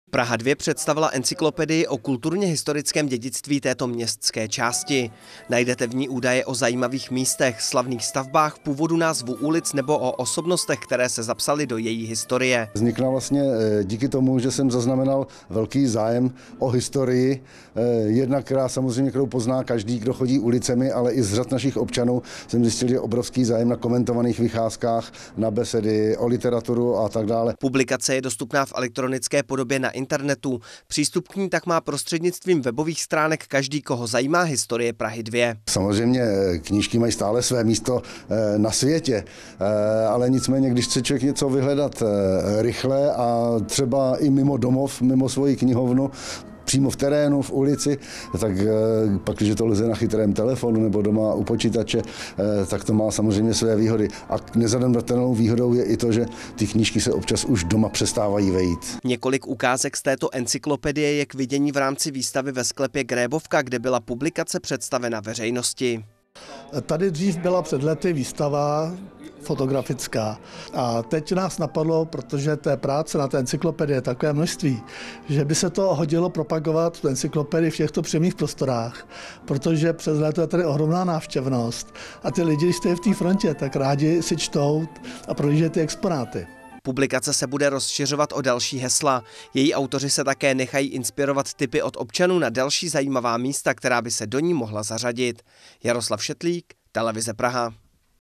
Praha 2 představila encyklopedii o kulturně historickém dědictví této městské části. Najdete v ní údaje o zajímavých místech, slavných stavbách, původu názvu ulic nebo o osobnostech, které se zapsaly do její historie. Vznikla vlastně díky tomu, že jsem zaznamenal velký zájem o historii, jedna, kterou pozná každý, kdo chodí ulicemi, ale i z řad našich občanů jsem zjistil, že je obrovský zájem na komentovaných vycházkách, na besedy, o literaturu a tak dále. Publikace je dostupná v elektronické podobě na internetu. Přístup k ní tak má prostřednictvím webových stránek každý, koho zajímá historie Prahy 2. Samozřejmě knížky mají stále své místo na světě, ale nicméně, když chce člověk něco vyhledat rychle a třeba i mimo domov, mimo svoji knihovnu, přímo v terénu, v ulici, tak pak, když to lze na chytrém telefonu nebo doma u počítače, tak to má samozřejmě své výhody. A nezanedbatelnou výhodou je i to, že ty knížky se občas už doma přestávají vejít. Několik ukázek z této encyklopedie je k vidění v rámci výstavy ve sklepě Grébovka, kde byla publikace představena veřejnosti. Tady dřív byla před lety výstava fotografická a teď nás napadlo, protože té práce na té encyklopedii je takové množství, že by se to hodilo propagovat tu encyklopedii v těchto přímých prostorách, protože přes léto je tady ohromná návštěvnost a ty lidi, když jste v té frontě, tak rádi si čtou a prohlížejí ty exponáty. Publikace se bude rozšiřovat o další hesla. Její autoři se také nechají inspirovat tipy od občanů na další zajímavá místa, která by se do ní mohla zařadit. Jaroslav Šetlík, Televize Praha.